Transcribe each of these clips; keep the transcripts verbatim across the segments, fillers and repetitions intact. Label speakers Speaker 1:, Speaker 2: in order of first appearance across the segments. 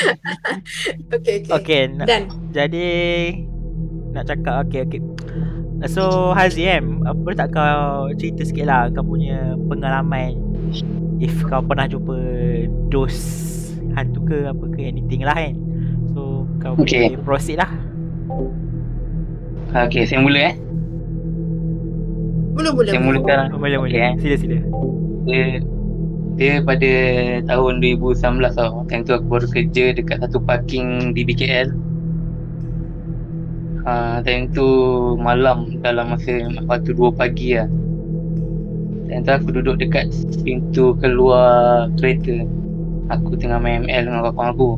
Speaker 1: Okay, okay.
Speaker 2: Okay, nak,
Speaker 1: Done.
Speaker 2: jadi nak cakap okay, okay. So Hazim, apa boleh tak kau cerita sikit lah kau punya pengalaman, if kau pernah jumpa dos hantu ke apa ke anything lah kan. So kau
Speaker 3: Okay.
Speaker 2: boleh proceed lah.
Speaker 3: Okay, saya mula eh.
Speaker 1: Mula-mula.
Speaker 3: Saya mulakan.
Speaker 2: Mula-mula.
Speaker 3: Okay, eh.
Speaker 2: Sila sila.
Speaker 3: Dia, dia pada tahun dua ribu sembilan belas tau. Time tu aku baru kerja dekat satu parking di B K L. Uh, time tu malam dalam masa waktu dua pagi lah. Time tu aku duduk dekat pintu keluar kereta. Aku tengah main M L dengan kawan aku.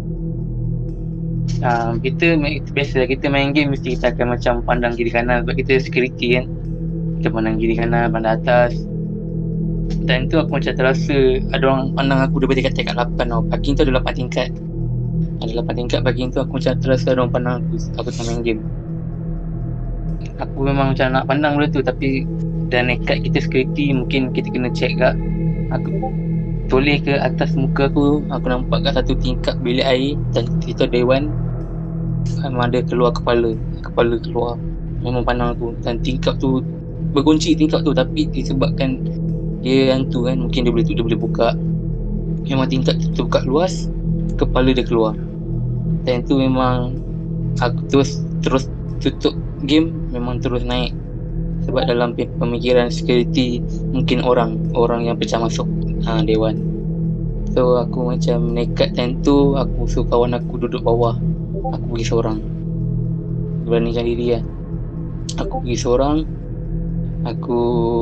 Speaker 3: Uh, kita biasa kita main game mesti kita akan macam pandang kiri kanan sebab kita security kan. Kita pandang kiri kanan, pandang atas. Time tu aku macam terasa ada orang pandang aku daripada tingkat tingkat lapan tau. Parking tu ada lapan tingkat. Ada lapan tingkat parking tu aku macam terasa ada orang pandang aku. Aku tengah main game. Aku memang macam nak pandang benda tu tapi dah nekat kita security mungkin kita kena check kak. Aku toleh ke atas muka aku, aku nampak kat satu tingkap bilik air dan kita dewan memang ada keluar kepala. Kepala keluar. Memang pandang aku dan tingkap tu berkunci tingkap tu tapi disebabkan dia hantu kan mungkin dia boleh dia boleh buka. Memang tingkap tu buka luas, kepala dia keluar. Dan tu memang aku terus terus tutup game, memang terus naik sebab dalam pemikiran security mungkin orang orang yang pecah masuk ha, dewan. So aku macam nekat time tu aku suruh kawan aku duduk bawah. Aku pergi seorang, beranikan diri lah. Aku pergi seorang, aku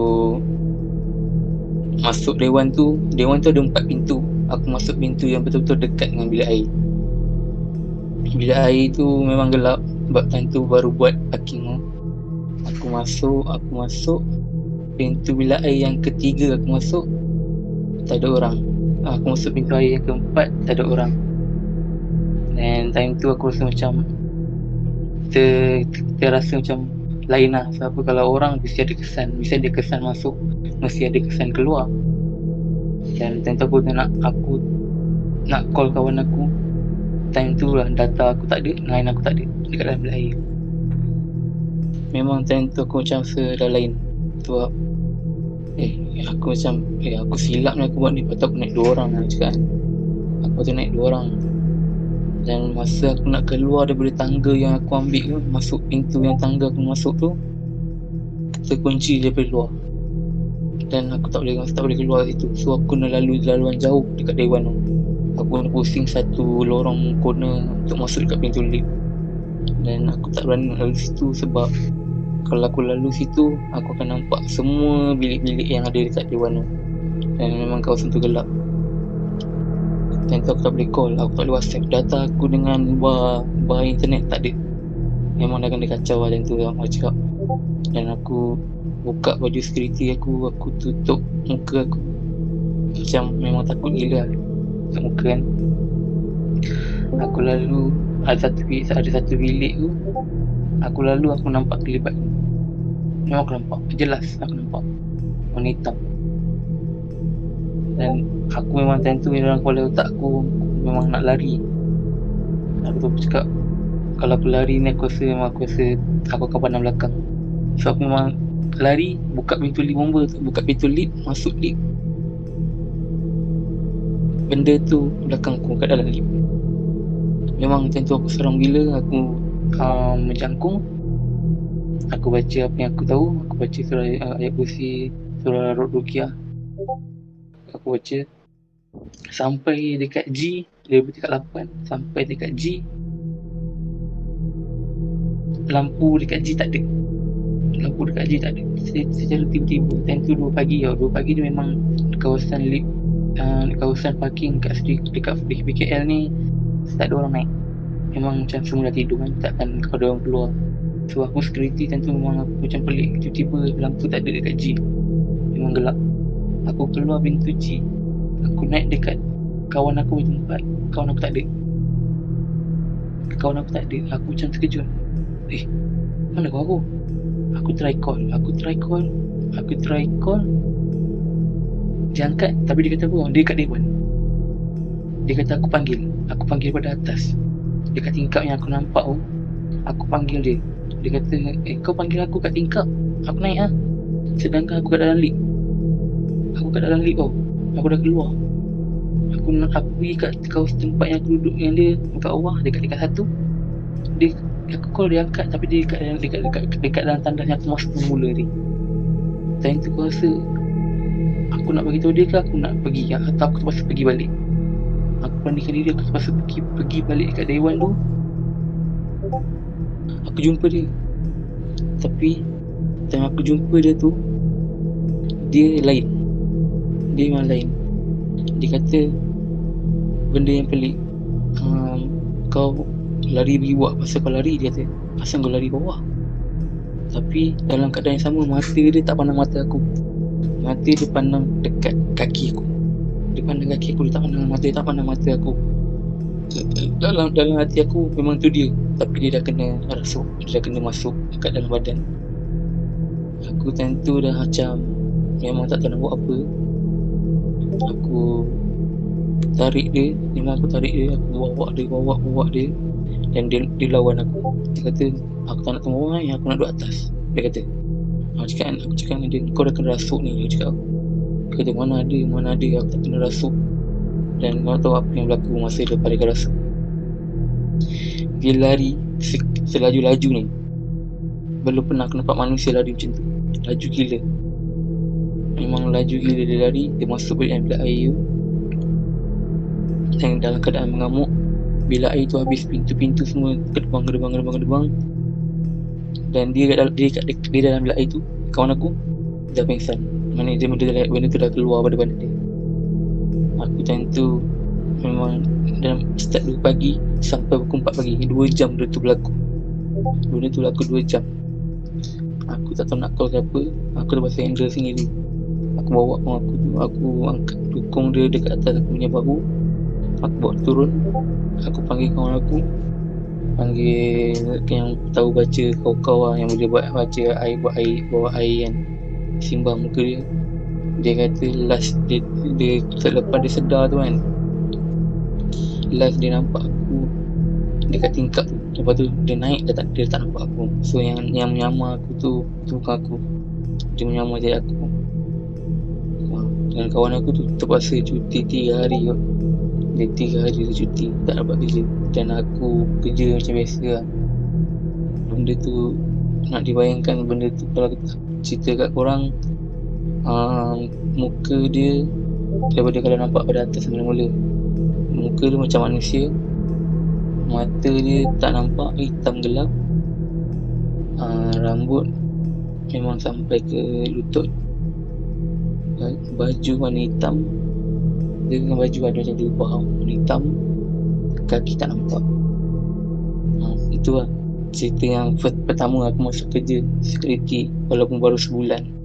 Speaker 3: masuk dewan tu. Dewan tu ada empat pintu. Aku masuk pintu yang betul-betul dekat dengan bilik air. Bilik air tu memang gelap sebab time tu baru buat parking tu. Aku masuk, aku masuk pintu bilik air yang ketiga aku masuk, tak ada orang. Aku masuk pintu air yang keempat, tak ada orang. Dan time tu aku rasa macam ter, terasa macam lain lah. Sebab kalau orang mesti ada kesan, mesti ada kesan masuk, mesti ada kesan keluar. Dan time tu aku nak aku nak call kawan aku. Time tu lah data aku tak ada, line aku tak ada dekat dalam bilik air. Memang time tu aku macam rasa dah lain. Sebab Eh aku macam Eh aku silap ni aku buat ni. Patut aku naik dua orang lah cakap. Aku patut naik dua orang. Dan masa aku nak keluar daripada tangga yang aku ambil tu, masuk pintu yang tangga aku masuk tu, terkunci daripada luar. Dan aku tak boleh tak boleh keluar situ. So aku nak lalu laluan jauh dekat dewan tu. Aku nak pusing satu lorong corner untuk masuk dekat pintu lift. Dan aku tak berani lalu situ sebab kalau aku lalu situ aku akan nampak semua bilik-bilik yang ada dekat dewan tu. Dan memang kawasan tu gelap. Dan tu aku tak boleh call, aku tak boleh WhatsApp. Data aku dengan bar, bar internet tak ada. Memang dah kena kacau lah macam tu aku cakap. Dan aku buka baju security aku, aku tutup muka aku. Macam memang takut gila tutup muka kan. Aku lalu ada satu bilik, ada satu bilik tu. Aku lalu aku nampak kelibat. Memang aku nampak, jelas aku nampak warna hitam. Dan aku memang tentu dalam kepala otak aku memang nak lari. Aku tu cakap kalau aku lari ni aku rasa memang aku rasa aku akan pandang belakang. So aku memang lari, buka pintu lift bomba tu, buka pintu lift, masuk lift. Benda tu belakang aku kat dalam lift. Memang tentu aku seram gila. Aku uh, menjangkung. Aku baca apa yang aku tahu. Aku baca surah uh, ayat kursi, surah Ruqyah. Aku baca sampai dekat G, level dekat lapan, sampai dekat G. Lampu dekat G tak ada. Lampu dekat G tak ada. Secara tiba-tiba, time tu dua pagi tau. dua pagi tu memang kawasan lift, uh, kawasan parking kat dekat B K L ni tak ada orang naik. Memang macam semua dah tidur kan, takkan kalau ada orang keluar. So aku security tentu memang aku macam pelik. Tiba-tiba lampu tak ada dekat G. Memang gelap. Aku keluar pintu G. Aku naik dekat kawan aku punya tempat. Kawan aku tak ada. Kawan aku tak ada. Aku macam terkejut. Eh, mana kawan aku? Aku try call. Aku try call. Aku try call. Dia angkat. Tapi dia kata apa? Dia kat dewan. Dia kata aku panggil, aku panggil pada atas. Dekat tingkap yang aku nampak tu, aku panggil dia. Dia kata, eh kau panggil aku kat tingkap, aku naik lah. Sedangkan aku kat dalam lift. Aku kat dalam lift tau. Aku dah keluar. Aku nak aku pergi kat kawasan tempat yang aku duduk yang dia kat bawah, dekat dekat satu. Dia aku call dia angkat tapi dia dekat dekat dekat, dekat, dekat dalam tandas yang aku masuk mula ni. Time tu aku rasa aku nak bagi tahu dia ke aku nak pergi atau aku terpaksa pergi balik. Aku beranikan diri aku terpaksa pergi pergi balik dekat dewan tu. Aku jumpa dia. Tapi time aku jumpa dia tu, dia lain. Dia memang lain. Dia kata benda yang pelik, um, kau lari pergi buat pasal kau lari, dia kata pasal kau lari bawah. Tapi dalam keadaan yang sama, mata dia tak pandang mata aku. Mata dia pandang dekat kaki aku. Dia pandang kaki aku, dia tak pandang mata, dia tak pandang mata aku. Dalam dalam hati aku memang tu dia, tapi dia dah kena rasuk, dia dah kena masuk kat dalam badan. Aku tentu dah macam memang tak tahu nak buat apa. Aku tarik dia, memang aku tarik dia, aku bawa dia, bawa bawa dia. Dan dia, dia lawan aku. Dia kata, aku tak nak tengok bawah, aku nak duduk atas. Dia kata, aku cakap, aku cakap dengan dia, kau dah kena rasuk ni. Dia cakap, dia kata, mana ada, mana ada, aku tak kena rasuk. Dan kau tahu apa yang berlaku masa dia pada rasuk. Dia lari selaju-laju ni. Belum pernah aku nampak manusia lari macam tu. Laju gila. Memang laju gila dia lari. Dia masuk balik bilik air tu. Dan dalam keadaan mengamuk. Bila air tu habis, pintu-pintu semua kedebang, kedebang, kedebang, kedebang. Dan dia kat dia, kat, dia, dia dalam bilik air tu, kawan aku dah pengsan. Mana dia benda, benda tu dah keluar pada badan dia. Aku time tu memang dalam start dua pagi sampai pukul empat pagi, dua jam benda tu berlaku. Benda tu berlaku dua jam. Aku tak tahu nak call siapa. Aku terpaksa handle sendiri. Aku bawa kawan aku tu, aku angkat dukung dia dekat atas aku punya bahu. Aku bawa turun. Aku panggil kawan aku, panggil yang tahu baca, kau-kau lah, yang boleh buat baca air, buat air, bawa air kan, simbang muka dia. Dia kata last dia, dia selepas dia sedar tu kan, last dia nampak aku dekat tingkap tu. Lepas tu dia naik, dia tak, dia tak nampak aku. So yang yang menyamar aku tu, tu bukan aku. Dia menyamar jadi aku. Dan kawan aku tu terpaksa cuti tiga hari kot. Dia tiga hari dia cuti, tak dapat kerja. Dan aku kerja macam biasa lah. Benda tu, nak dibayangkan benda tu kalau kita cerita kat korang, uh, muka dia daripada kalau nampak pada atas mula-mula, muka dia macam manusia. Mata dia tak nampak, hitam gelap. uh, Rambut memang sampai ke lutut. uh, Baju warna hitam. Dia dengan baju ada macam diubah, warna hitam. Kaki tak nampak. uh, Itu lah cerita yang pertama aku masuk kerja security, walaupun baru sebulan.